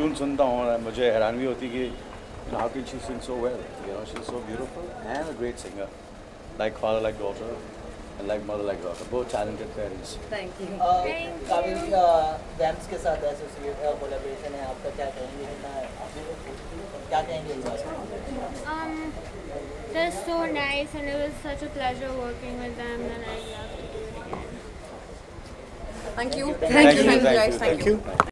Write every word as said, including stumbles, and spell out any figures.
Tune सुनता हूँ और मुझे हैरानगी होती कि how can she sing so well? You know, she's so beautiful and a great singer. Like father, like daughter, and like mother, like daughter. Both talented parents. Thank you. काबिल वैम्स के साथ associate collaboration है, आपका क्या कहेंगे? क्या कहेंगे इस बारे में? Um, they're so nice, and it was such a pleasure working with them, and I'd love to do it again. Thank you. Thank you, thank you, thank you.